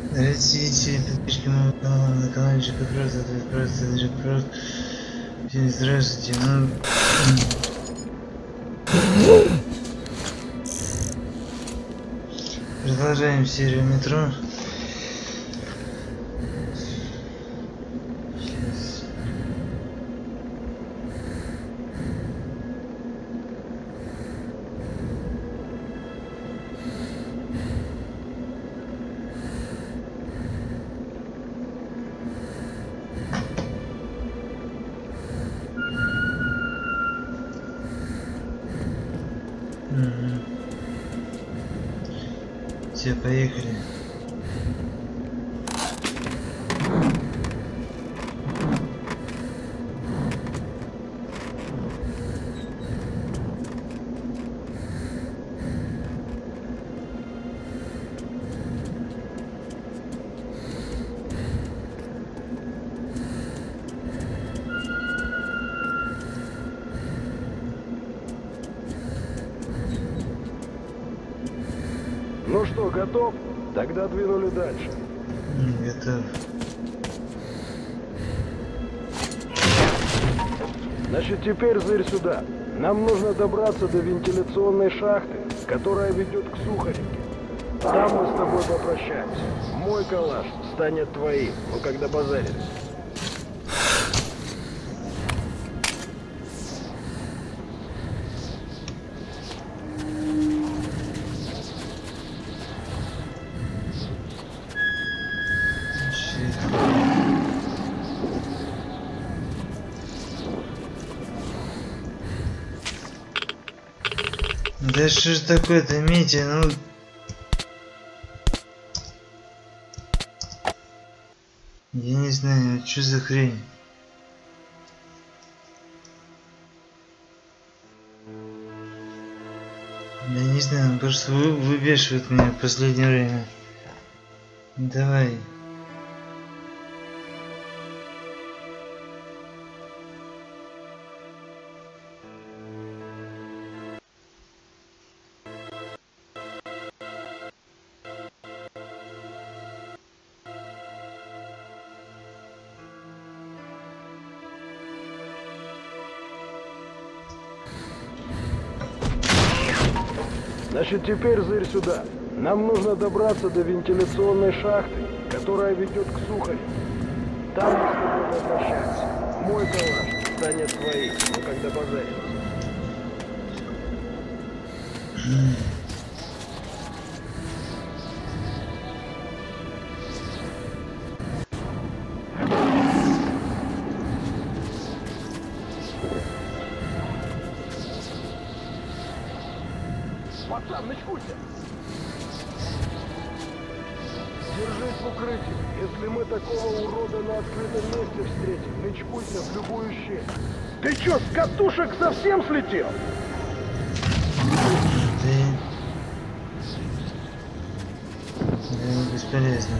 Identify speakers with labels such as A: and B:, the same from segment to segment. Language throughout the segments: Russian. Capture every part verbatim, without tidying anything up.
A: Здравствуйте, подписчики моего канала на канале ЖК Кросс, это просто ЖК Кросс. Всем здравствуйте. Ну... Продолжаем серию метро. Сейчас. Угу. Все, поехали.
B: Ну что, готов? Тогда двинули дальше.
A: Готов.
B: Значит, теперь зырь сюда. Нам нужно добраться до вентиляционной шахты, которая ведет к Сухаревке. Там мы с тобой попрощаемся. Мой калаш станет твоим, ну когда базарились.
A: Да что ж такое-то, Митя, ну... Я не знаю, что за хрень? Я не знаю, он просто вы, выбешивает меня в последнее время. Давай.
B: Значит, теперь зырь сюда. Нам нужно добраться до вентиляционной шахты, которая ведет к Сухаревке. Там мы с тобой попрощаемся. Мой калаш станет твоим, ну когда базарились. Пацан, начкуйся! Держись в укрытии. Если мы такого урода на открытом месте встретим, начкуйся в любую щель. Ты чё, с катушек совсем слетел?
A: Да, да, бесполезно.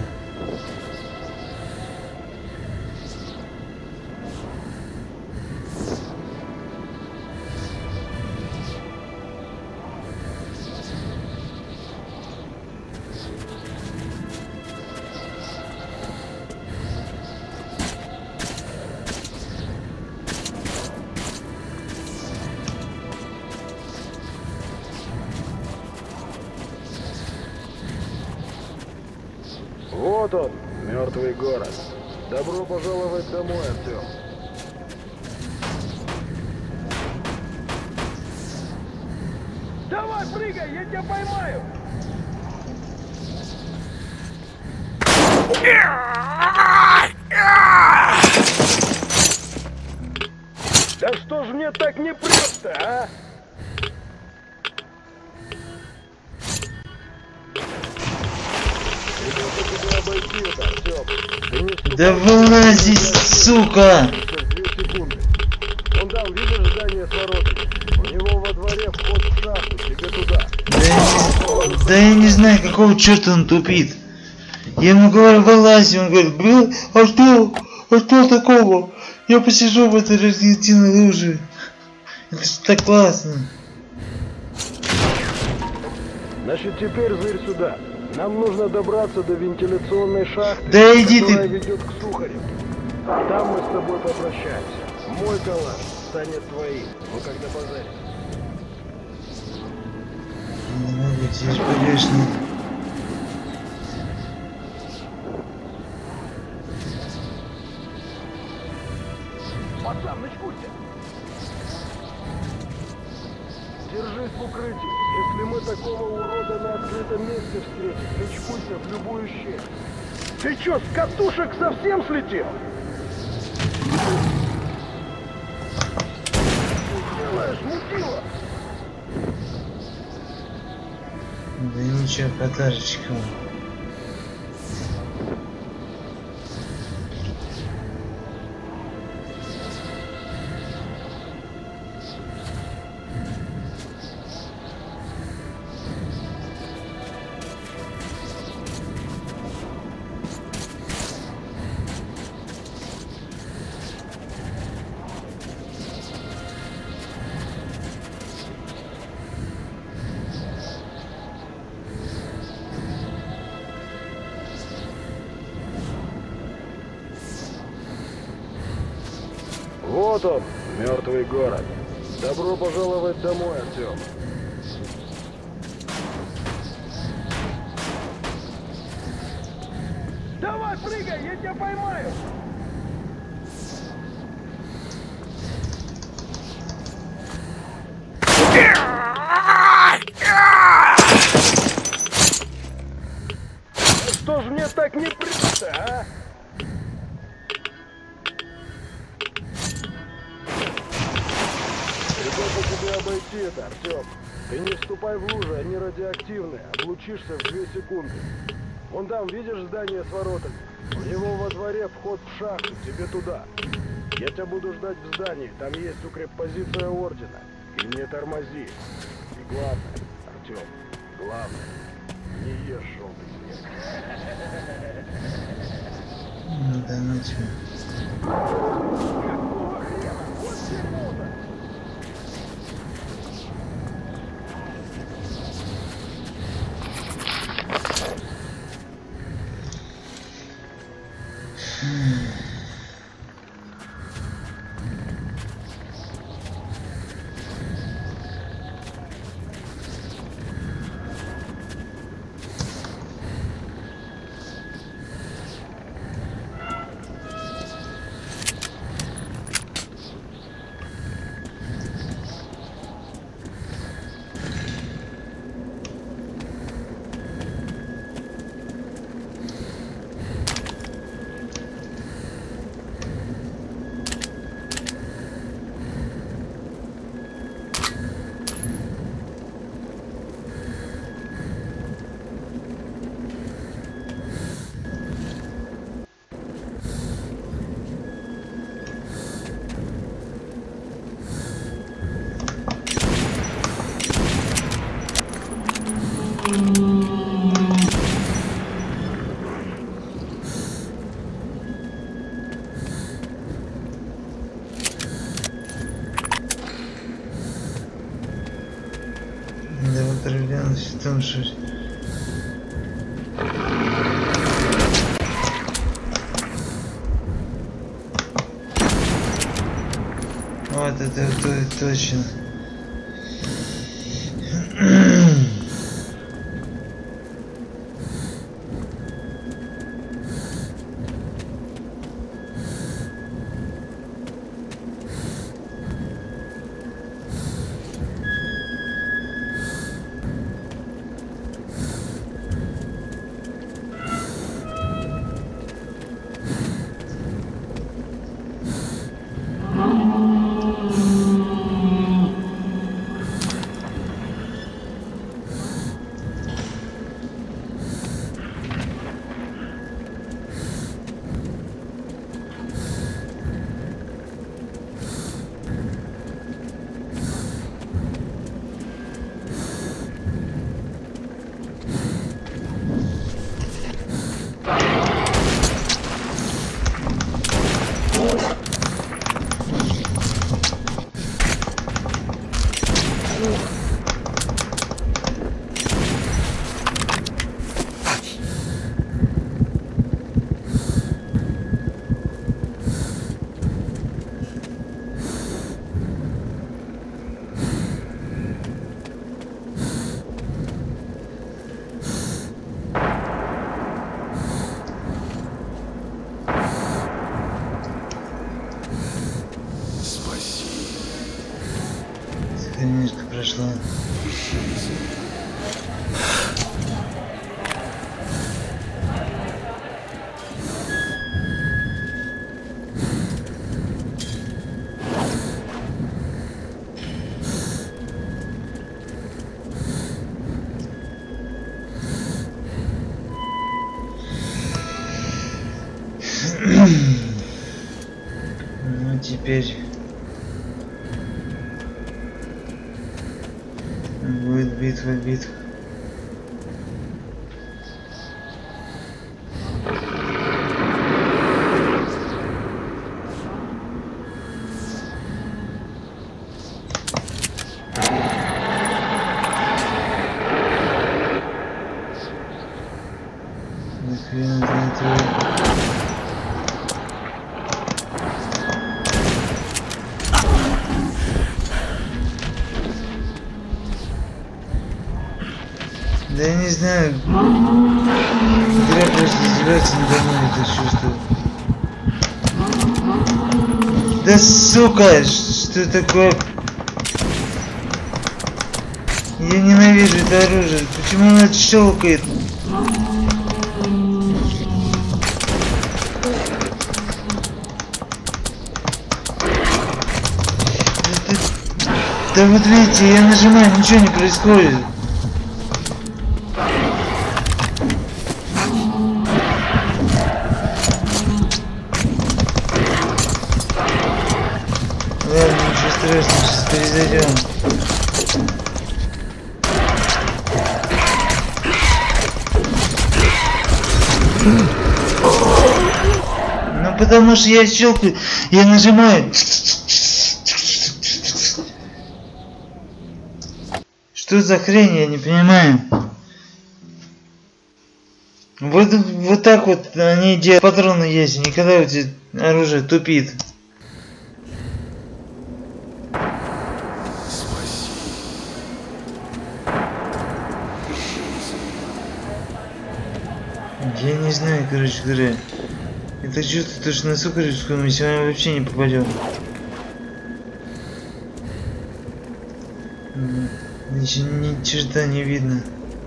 B: Вот он, мертвый город. Добро пожаловать домой, Артем. Давай, прыгай, я тебя поймаю! Да что ж мне так не прет-то, а?
A: Да вылази, сука!
B: Он там, видишь, здание с воротами? У него во дворе вход в шахту, тебе туда.
A: Да я, не, да я не знаю, какого черта он тупит. Я ему говорю, вылази, он говорит, блин, а что? А что такого? Я посижу в этой радиоактивной луже. Это ж так классно.
B: Значит, теперь зырь сюда. Нам нужно добраться до вентиляционной шахты,
A: Да иди
B: которая
A: ты.
B: ведет к Сухареву. Там мы с тобой попрощаемся. Мой калаш станет твоим. Мы когда базарим.
A: Не могу, тебе ж конечно.
B: Пацан, начкуйте! Держись в укрытии. Если мы такого урода на открытом месте встретим, начкуйся в любую щель. Ты чё, с катушек совсем слетел? Что делаешь, мудила?
A: Да ничего, каташечка.
B: Вот он, мертвый город. Добро пожаловать домой, Артем. Давай, прыгай, я тебя поймаю! Что ж мне так не принято, а? Придется тебе обойти это, Артем. Ты не вступай в лужи, они радиоактивные. Облучишься в две секунды. Вон там, видишь здание с воротами? У него во дворе вход в шахту, тебе туда. Я тебя буду ждать в здании, там есть укреппозиция ордена. И не тормози. И главное, Артем, главное, не ешь желтый снег.
A: Ну да, ну чё.
B: Какого хрена? Вот дерьмо-то!
A: Да вот ребята, в том, что... Вот это, это точно. пошла. Ну теперь будет битва, битва. Да я не знаю, игра просто издевается надо мной, это чувствую. Да сука, что такое? Я ненавижу это оружие, почему оно щелкает? Да вот видите, я нажимаю, ничего не происходит. Ладно, ничего страшного, сейчас перезайдем. Ну потому что я щелкаю, я нажимаю. Что за хрень, я не понимаю. Вот, вот так вот они делают. Патроны есть, никогда у тебя оружие тупит. Я не знаю, короче говоря. Это чувство, то, что на Сухаревскую мы сегодня вообще не попадем. Ничего, ни черта не видно.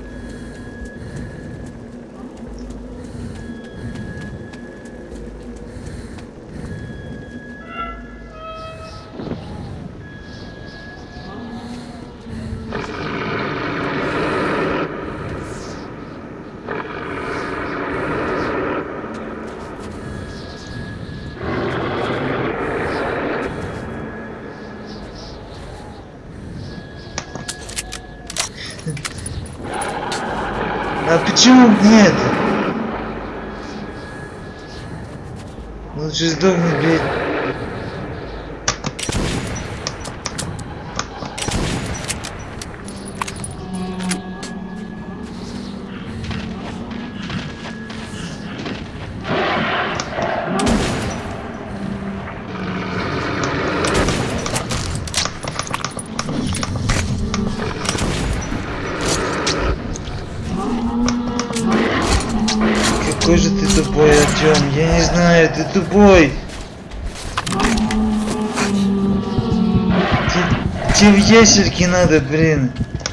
A: А почему нет? Лучше сдохнуть, блядь. Какой же ты тупой, Артем? Я не знаю, ты тупой. Тебе в ясельки надо, блин.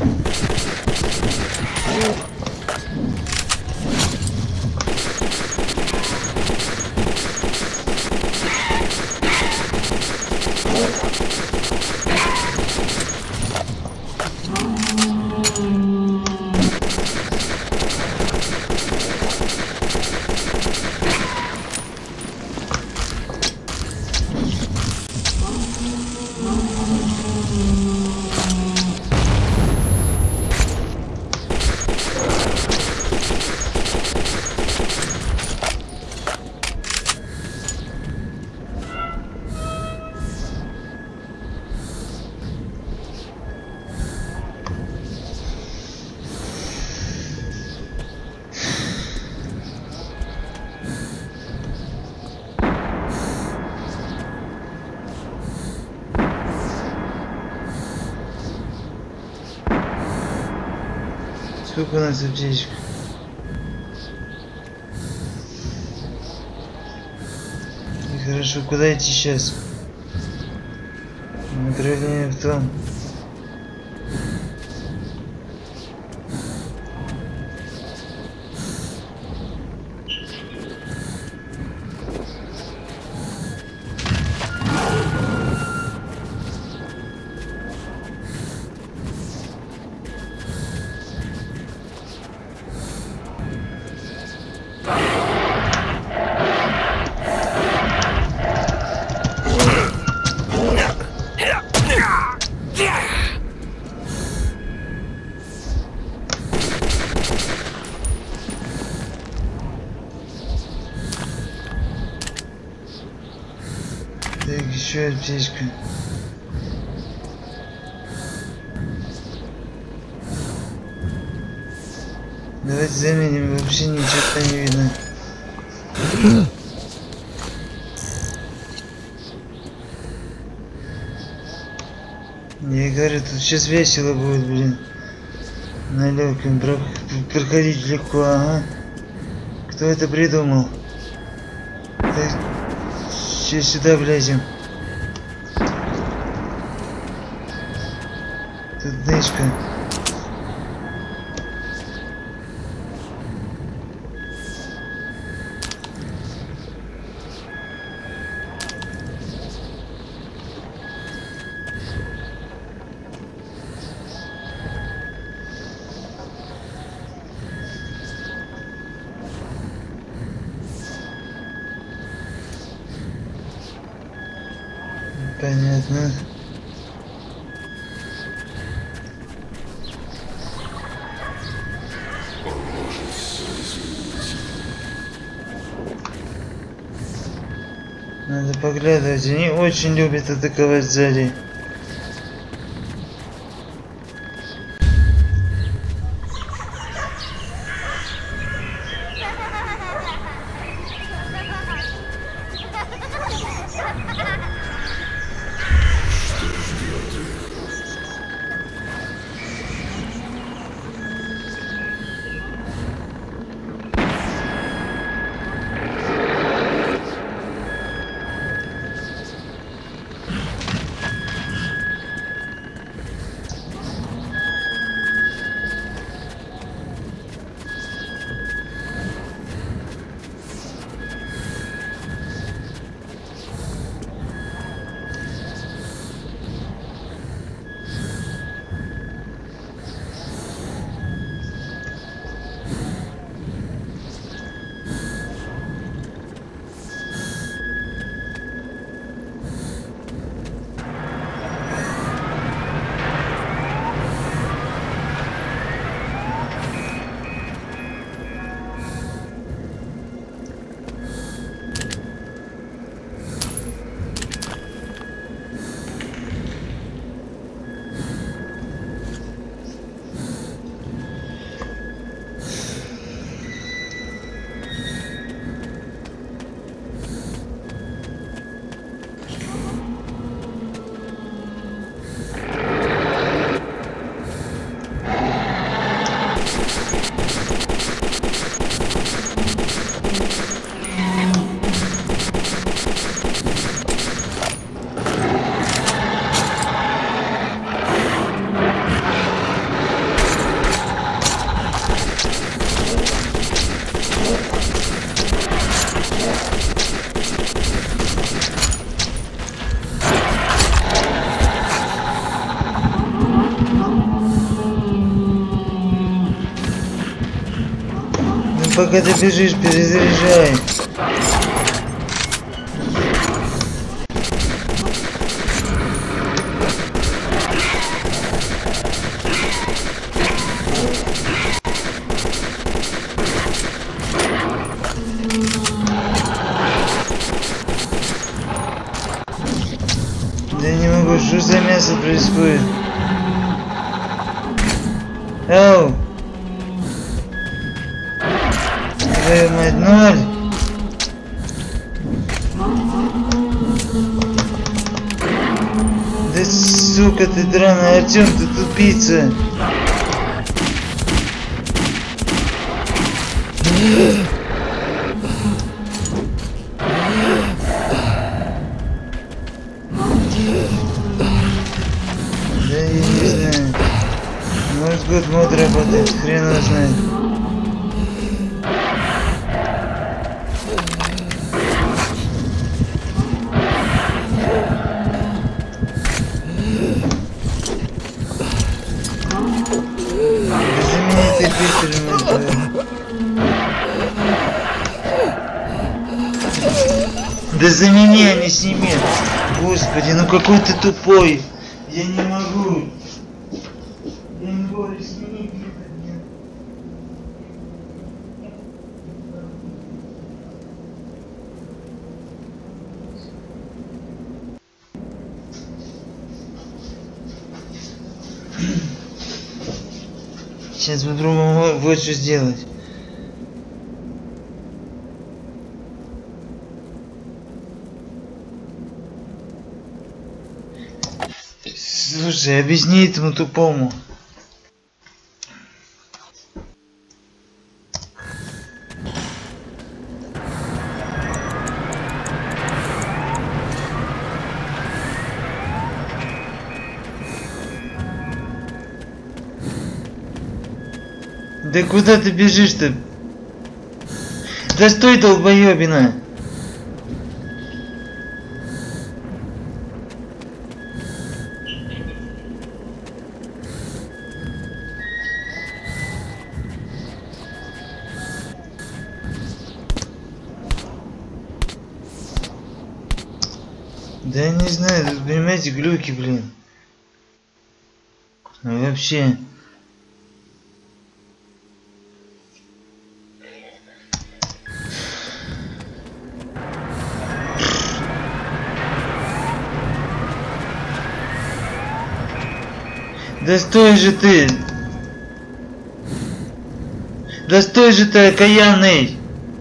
A: Сколько у нас аптечек? И хорошо, куда идти сейчас? Направление в том. Так, еще аптечка. Давайте заменим, вообще ничего не видно. Я говорю, тут сейчас весело будет, блин. На легком про проходить легко, ага. Кто это придумал? Так, сейчас сюда влезем. Тут дышка. Понятно. Надо поглядывать, они очень любят атаковать сзади. Пока ты бежишь, перезаряжай. Да не могу, что за мясо происходит? Ау! Твою мать, ноль! Да сука ты драная, Артем, ты тупица! Да я не знаю. Может год мод работает, хрен его знает. Да за меня не сними. Господи, ну какой ты тупой. Я не могу. Я не могу сменить. Сейчас попробуем вот что сделать. Слушай, объясни этому тупому. Да куда ты бежишь-то? Да стой, долбоёбина! Да я не знаю, тут, понимаете, глюки, блин. Ну, вообще. Да стой же ты! Да стой же ты, окаянный!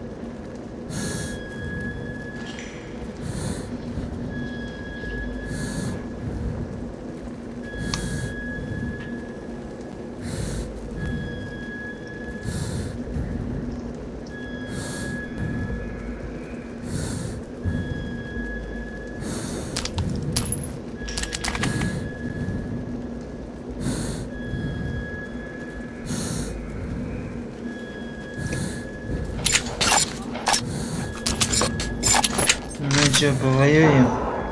A: Ну чё, повоюем?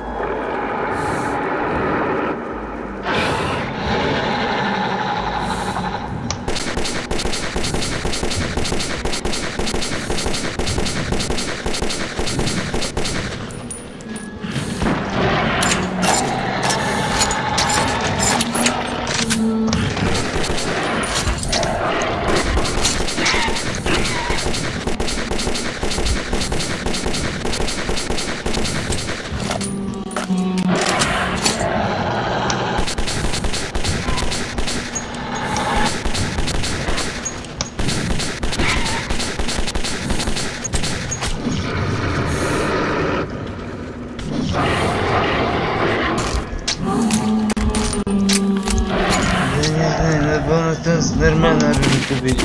A: Нормально оружие купить.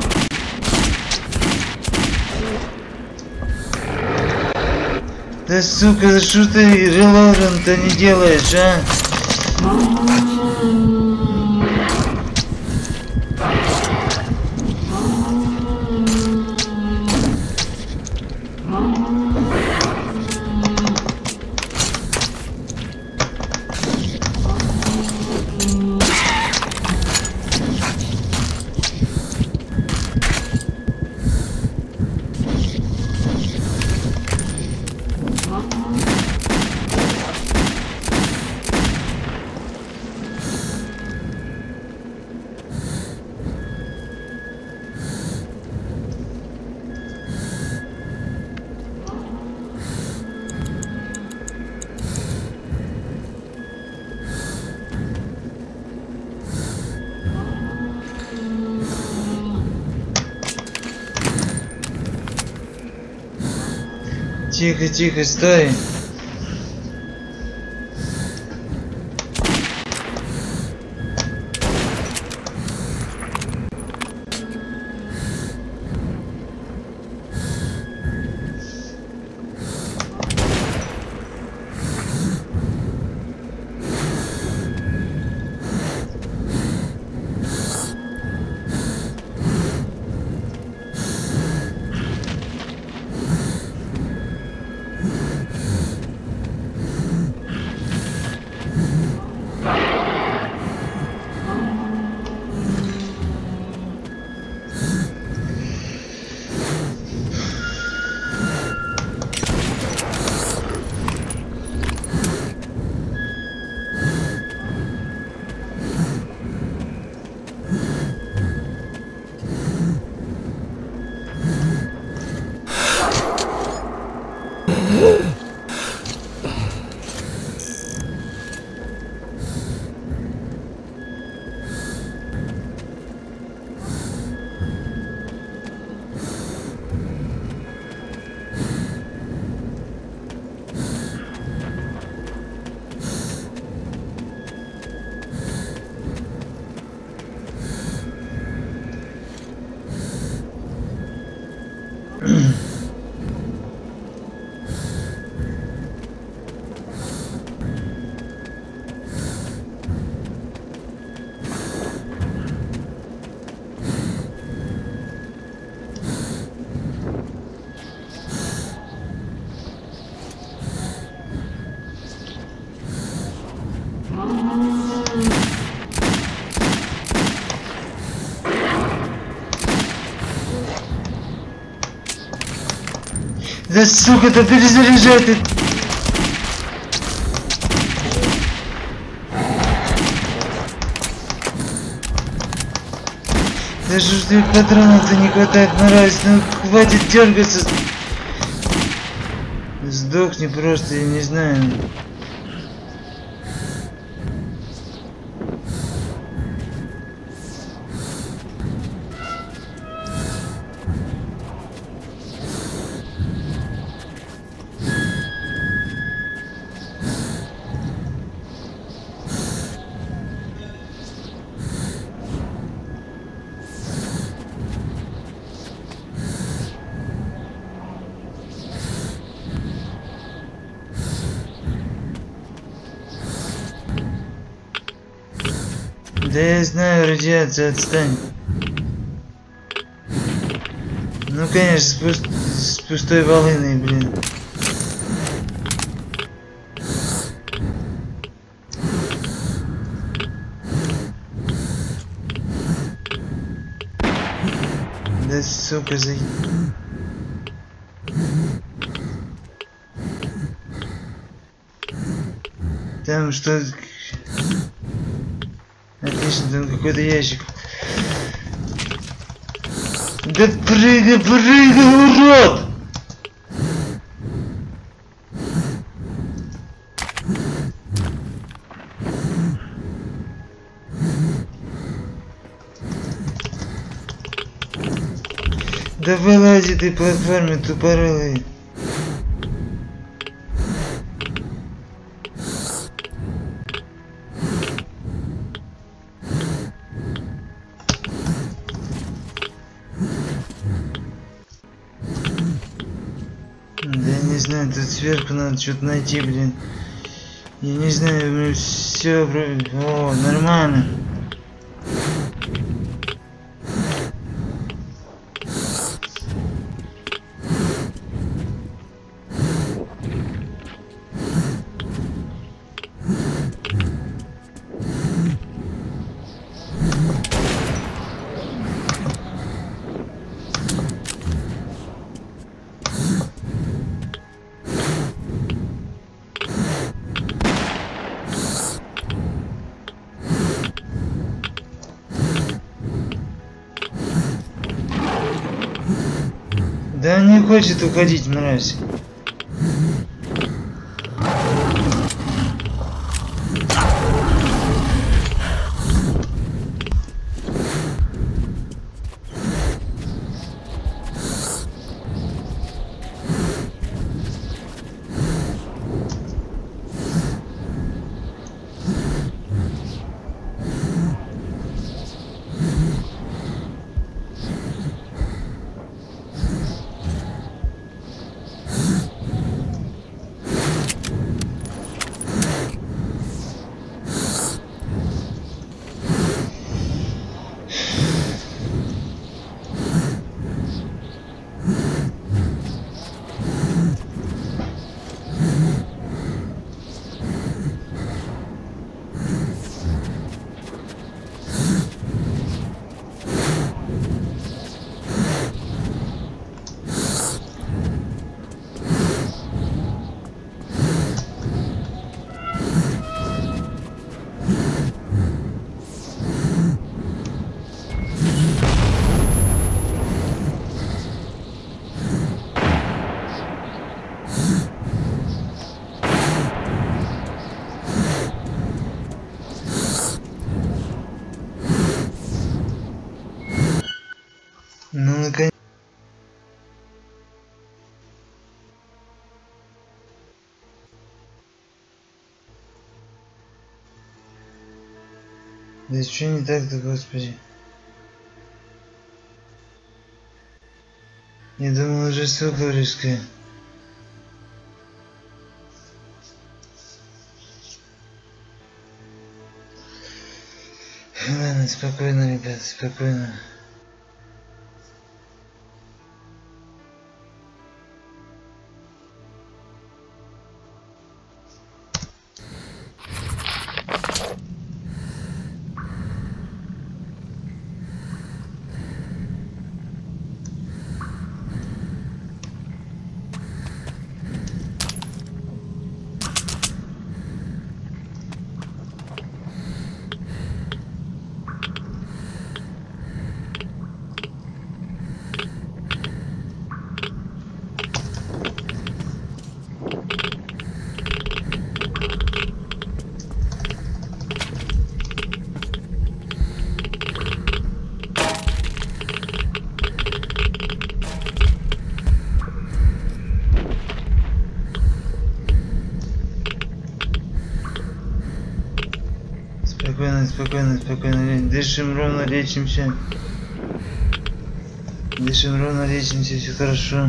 A: Да сука, за что ты релорен-то не делаешь, а? Тихо, тихо, стой. Да сука, да перезаряжай ты! Да что ж ты патронов-то не хватает, мразь, ну хватит дергаться. Сдохни просто, я не знаю. Да я знаю, радиация, отстань. Ну конечно, с, пуст... с пустой волыной, блин. Да сука, за... Там что... Отлично, там какой-то ящик. Да прыгай, прыгай, урод! Да вылази ты платформе тупорылый. Да я не знаю, тут сверху надо что-то найти, блин. Я не знаю, у меня все... О, нормально. Да не хочет уходить, мразь. Ну, наконец. Да что не так-то, господи? Я думал, уже Сухаревская. Ладно, спокойно, ребята, спокойно. Спокойно, спокойно, спокойно. Дышим ровно, лечимся. Дышим ровно, лечимся, все хорошо.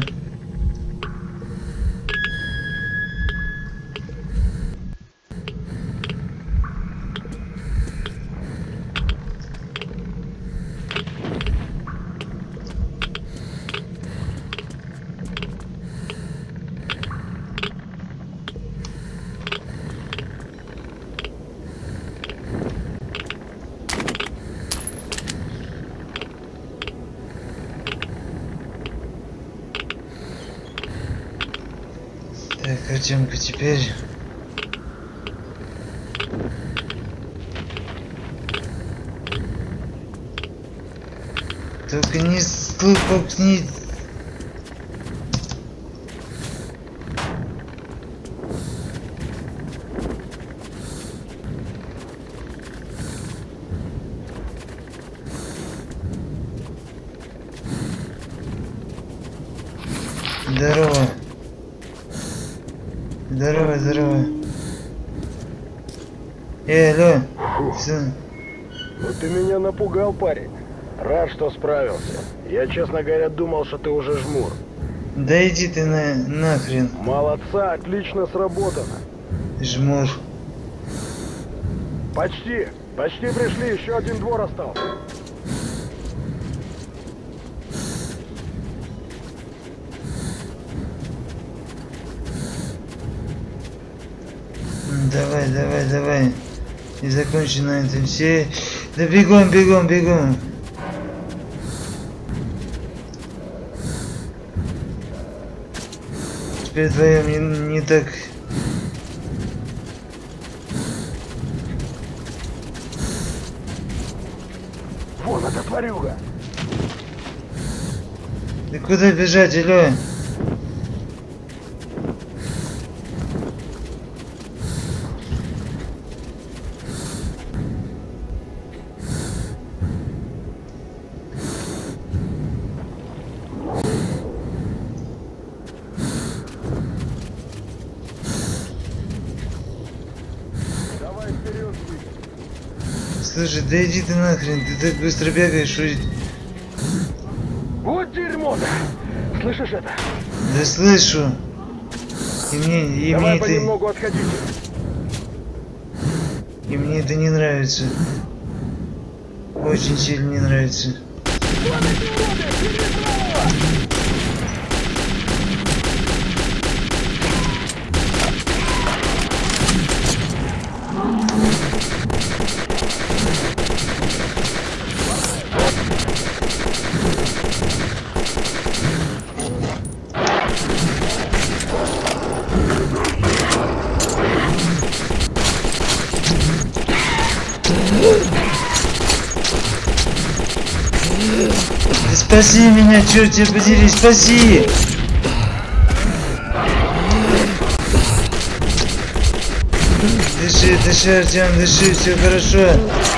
A: Так, Артемка, теперь... Только не стукни. Здорово. Здорово, здорово. Эй, алло. Сын.
B: Ну ты меня напугал, парень. Рад, что справился. Я, честно говоря, думал, что ты уже жмур.
A: Да иди ты на нахрен.
B: Молодца, отлично сработано.
A: Жмур.
B: Почти. Почти пришли, еще один двор остался.
A: Давай, давай, давай. И закончи на этом все. Да бегом, бегом, бегом. Теперь вдвоем не, не так.
B: Вон эта тварюга.
A: Да куда бежать, алло? Слушай, да иди ты нахрен, ты так быстро бегаешь, что...
B: Вот дерьмо-то! Слышишь это?
A: Да слышу. И мне, и
B: Давай
A: мне
B: понемногу
A: это...
B: отходите.
A: И мне это не нравится. Очень сильно не нравится. Да спаси меня, черт тебя подери, спаси! Дыши, дыши, Артем, дыши, все хорошо.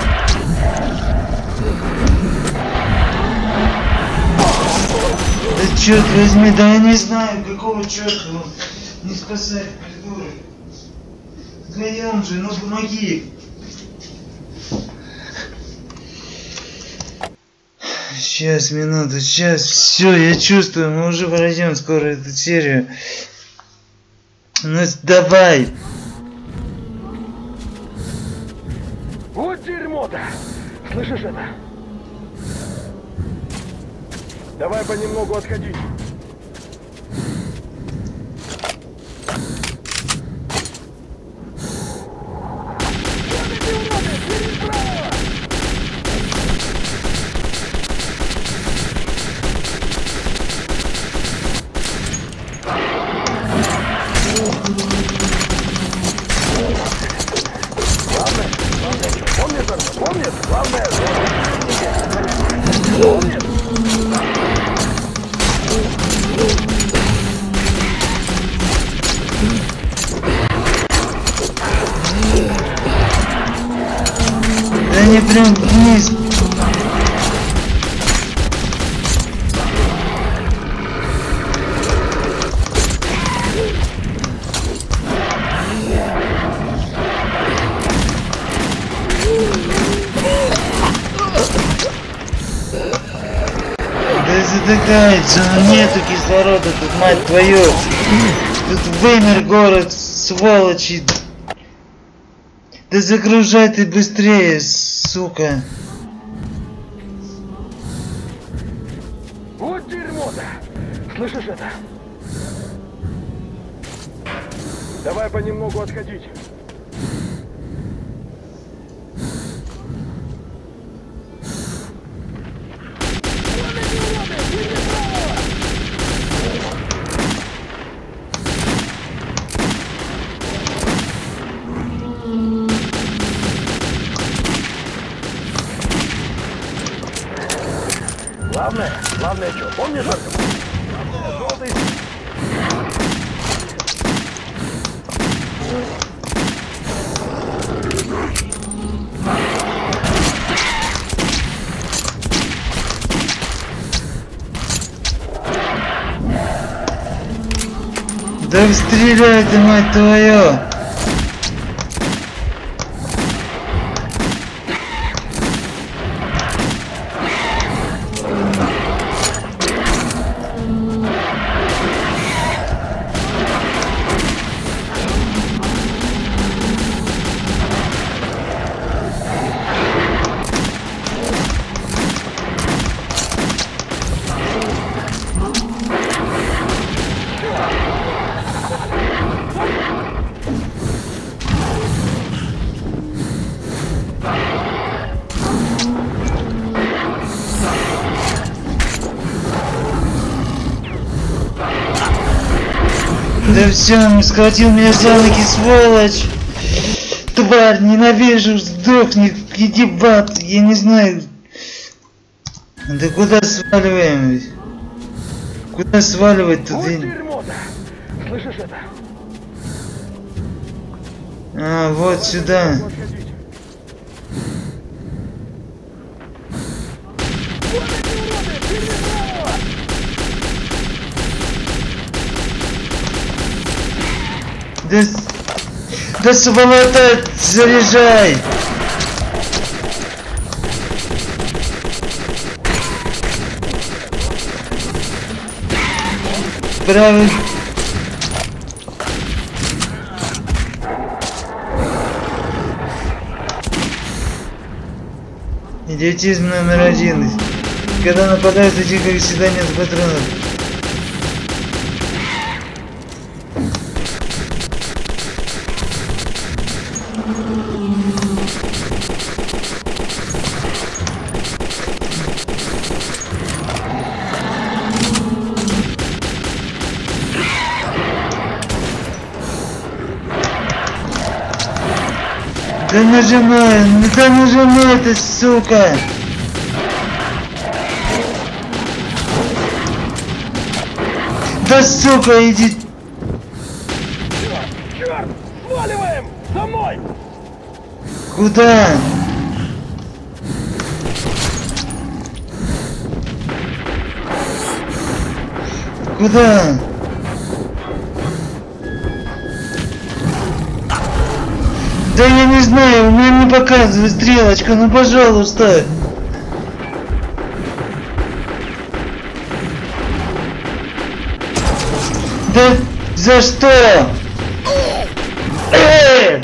A: Да черт возьми, да я не знаю, какого черта он не спасает, придурок. Вдвоем же, ну помоги. Сейчас, минуту, сейчас, все, я чувствую, мы уже пройдем скоро эту серию. Ну давай.
B: Вот дерьмо-то! Слышишь это? Давай понемногу отходить. Помнишь? Главное, помнишь?
A: Да не прям вниз. Задыхается, но нету кислорода, тут мать твою. Тут вымер город, сволочи. Да загружай ты быстрее, сука.
B: Вот дерьмо-то. Слышишь это? Давай понемногу отходить. Главное, главное что, помнишь, Артем? Главное, желтый.
A: Да стреляй ты, мать твою! Да все, он схватил меня за ноги, сволочь! Тварь, ненавижу, сдохни, иди в ад, я не знаю. Да куда сваливаем? Куда сваливать тут?
B: Вот дерьмо-то! Слышишь это?
A: А, вот сюда. Да, да сволота, заряжай! Правый. Идиотизм номер один. Когда нападают, у них, как всегда, нет патронов. Да нажимай, да нажимай ты, сука! Да сука, иди!
B: Черт, черт! Сваливаем! За мной!
A: Куда? Куда? Да я не знаю, у меня не показывает стрелочка, ну пожалуйста. Да за что? Э!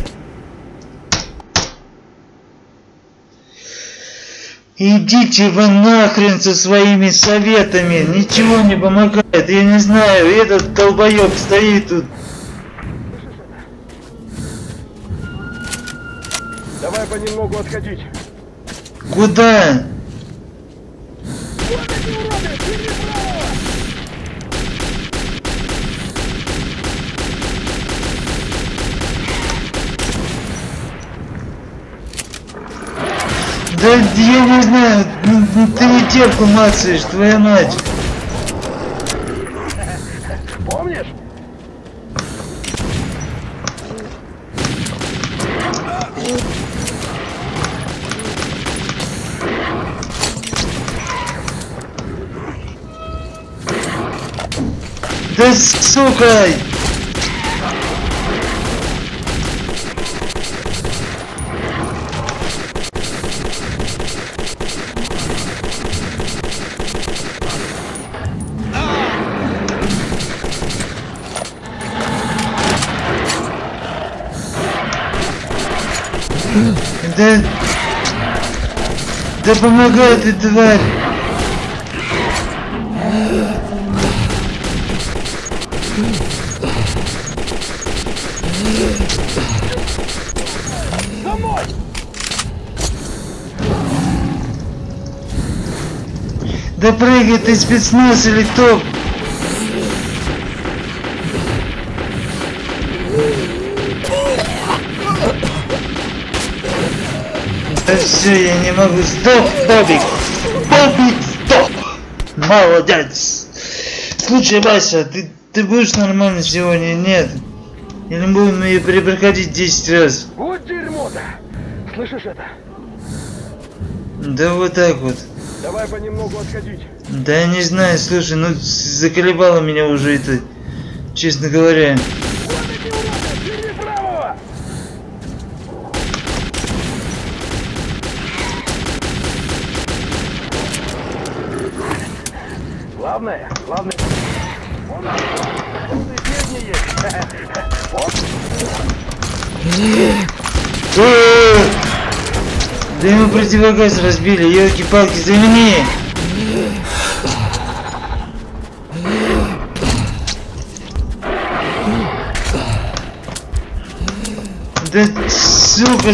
A: Идите вы нахрен со своими советами, ничего не помогает, я не знаю, этот долбоёб стоит тут.
B: Давай понемногу отходить.
A: Куда?
B: Вот эти уроды! Бери вправо!
A: Да я не знаю, ты не терку мацаешь, твоя мать.
B: Помнишь?
A: Да сука! Да... Да помогай ты, тварь!
B: За мной!
A: Да прыгай ты, спецназ или кто? Да все, я не могу. Стоп, Бобик! Бобик, стоп! Молодец! Слушай, Вася, ты, ты будешь нормально сегодня? Нет? Или будем ее перепроходить десять раз?
B: Вот дерьмо-то! Слышишь это?
A: Да вот так вот.
B: Давай понемногу отходить.
A: Да я не знаю, слушай, ну заколебало меня уже это, честно говоря.
B: Вот эти уроды! Бери вправо! Главное, главное... Вон, вон и передний есть. Вот.
A: Э-э-э! Да ему противогаз разбили, елки-палки, замени! Да сука!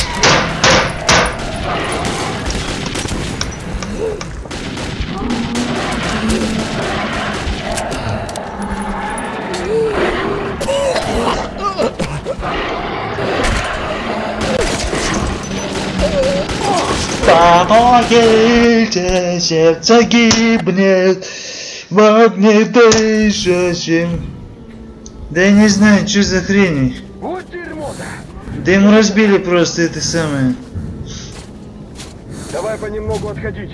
A: Помогите, сердце гибнет в огнедышащем. Да я не знаю, что за хрень.
B: Вот дерьмо-то!
A: Да ему разбили просто это самое.
B: Давай понемногу отходить.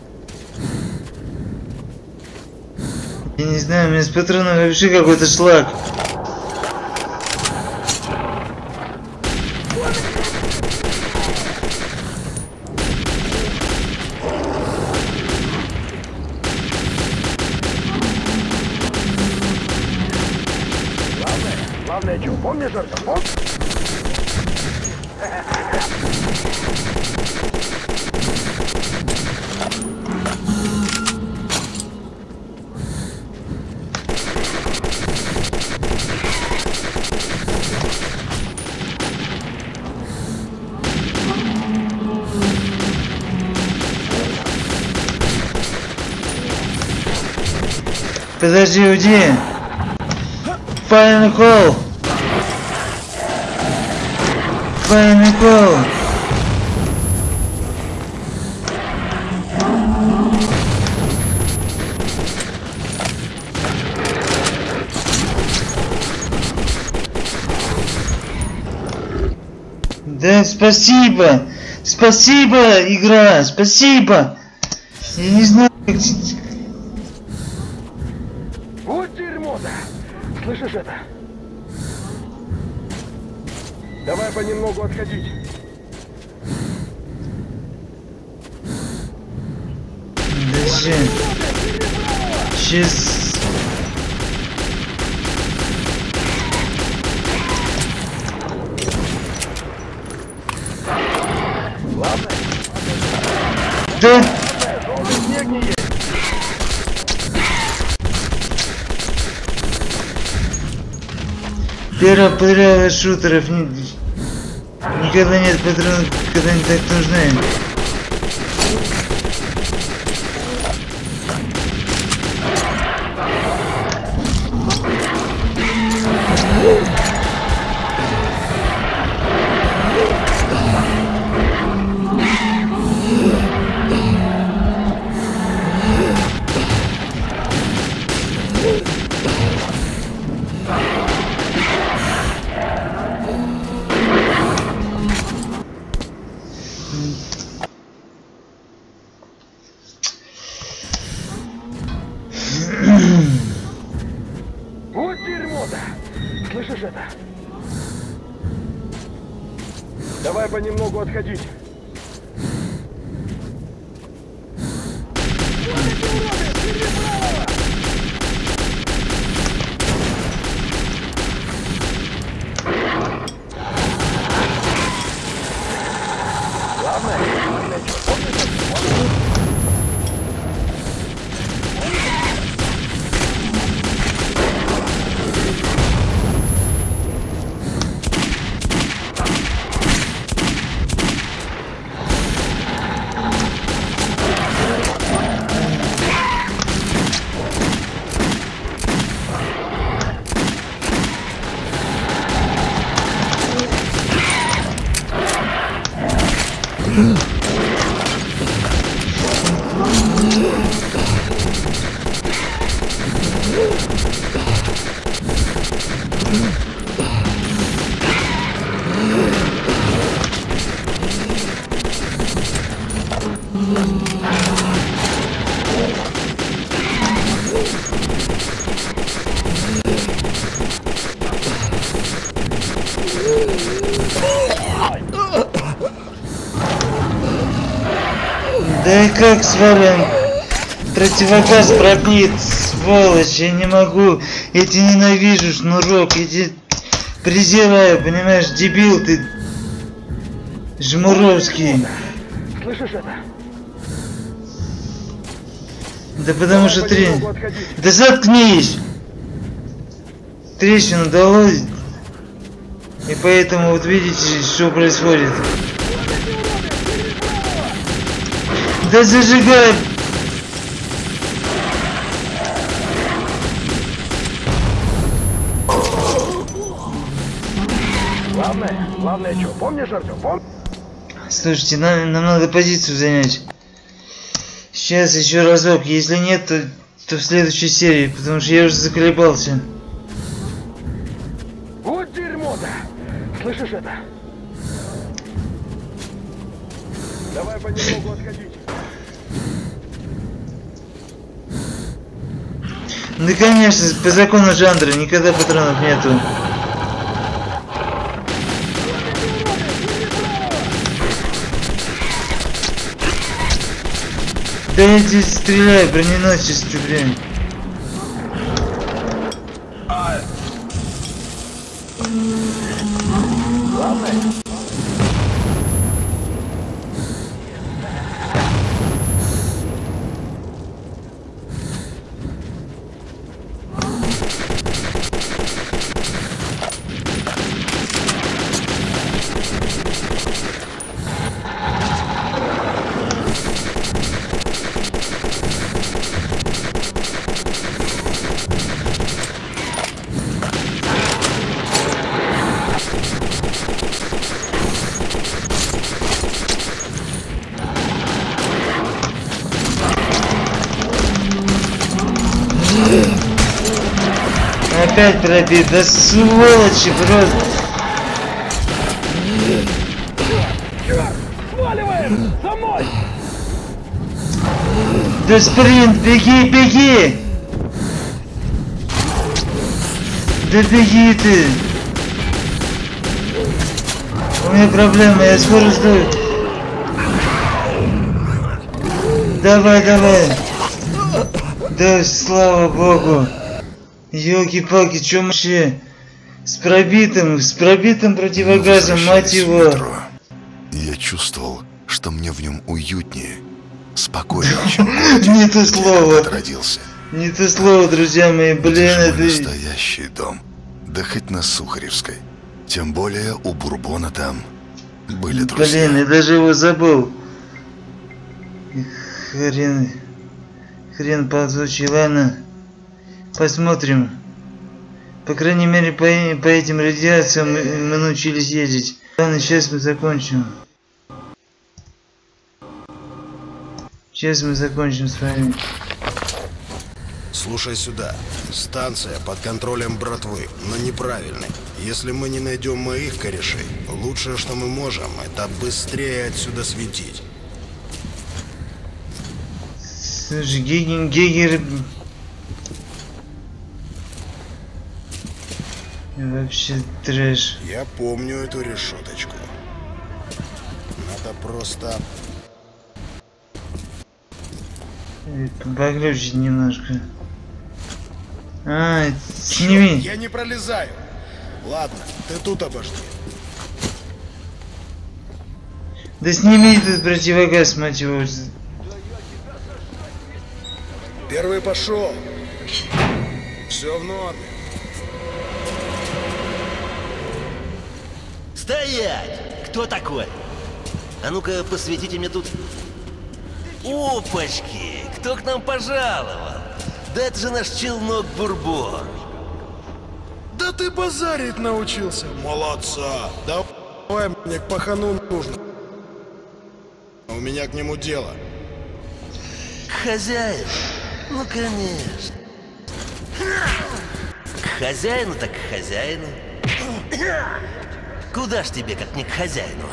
A: Я не знаю, у меня с патроном вообще какой-то шлак.
B: Главное, что, помнишь, Артем? Помнишь?
A: Подожди, уйди. Final call. Final call. Да, спасибо. Спасибо, игра. Спасибо. Я не знаю, как...
B: Вот дерьмо-то! Слышишь это? Давай понемногу отходить.
A: Да ща. Сейчас. Первое правило шутеров. Ни... Никогда нет патронов, когда они так нужны.
B: Вот дерьмо-то! Слышишь это? Давай понемногу отходить. Вот эти уроды! Впереди правого! Главное, главное, что помнишь?
A: Да и как свалим? Противогаз пробит, сволочь, я не могу. Я тебя ненавижу, шнурок, я тебя презираю, понимаешь, дебил ты. Жмуровский.
B: Слышишь это?
A: Да потому что три... Да заткнись! Трещину дало. И поэтому вот видите, что происходит. Да зажигай!
B: Главное, главное что, помнишь, Артем? Пом...
A: Слушайте, нам, нам надо позицию занять. Сейчас еще разок. Если нет, то, то в следующей серии, потому что я уже заколебался.
B: Вот дерьмо-то! Слышишь это? Давай понемногу отходить.
A: Ну конечно, по закону жанра никогда патронов нету. Да я здесь стреляю, броненосец ты, блин. Опять пробит, да сволочи просто.
B: Черт! Сваливаем! За мной!
A: Да спринт, беги, беги! Да беги ты! У меня проблема, я скоро сдаю. Давай, давай! Да слава богу! Ёлки-палки, чё вообще? С пробитым, с пробитым противогазом, мать его.
C: Я чувствовал, что мне в нем уютнее, спокойнее, чем
A: не то слово.
C: Родился.
A: Не то слово, друзья мои, блин, это...
C: Настоящий дом. Да хоть на Сухаревской. Тем более у Бурбона там были друзья.
A: Блин, я даже его забыл. Хрен... Хрен ползучий, ладно. Посмотрим. По крайней мере, по, по этим радиациям мы, мы научились ездить. Ладно, сейчас мы закончим. Сейчас мы закончим с вами.
D: Слушай сюда. Станция под контролем братвы, но неправильной. Если мы не найдем моих корешей, лучшее, что мы можем, это быстрее отсюда светить.
A: Слушай, Гегер... Гегер... Вообще трэш.
D: Я помню эту решеточку. Надо просто...
A: Поглючить немножко. А, сними.
D: Я не пролезаю. Ладно, ты тут обожди.
A: Да сними этот противогаз, мать его.
D: Первый пошел. Все в норме.
E: Стоять! Кто такой? А ну-ка, посветите мне тут. Опачки! Кто к нам пожаловал? Да это же наш челнок Бурбон.
D: Да ты базарить научился. Молодца. Давай, мне к пахану нужно. У меня к нему дело.
E: К хозяину? Ну, конечно. К хозяину так к хозяину. Куда ж тебе, как не к хозяину?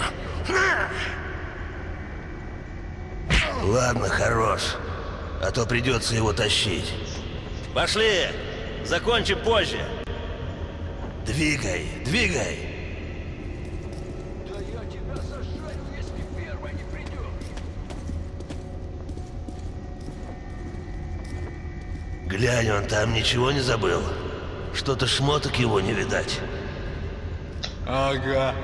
E: Ладно, хорош. А то придется его тащить. Пошли! Закончим позже. Двигай, двигай!
B: Да я тебя сожрать, если первый не придет.
E: Глянь, он там ничего не забыл. Что-то шмоток его не видать.
F: Ага.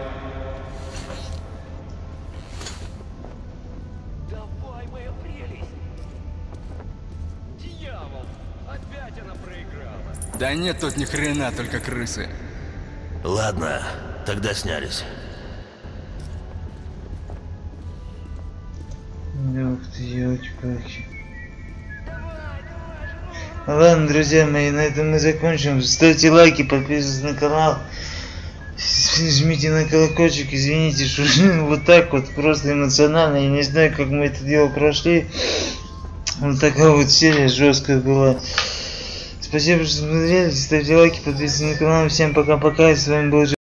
B: Давай, моя прелесть. Дьявол, опять она проиграла.
F: Да нет тут ни хрена, только крысы.
E: Ладно, тогда снялись.
A: Ух ты, елки-палки. Ладно, друзья мои, на этом мы закончим. Ставьте лайки, подписывайтесь на канал. Жмите на колокольчик, извините, что вот так вот, просто эмоционально. Я не знаю, как мы это дело прошли. Вот такая вот серия жесткая была. Спасибо, что смотрели. Ставьте лайки, подписывайтесь на канал. Всем пока-пока. С вами был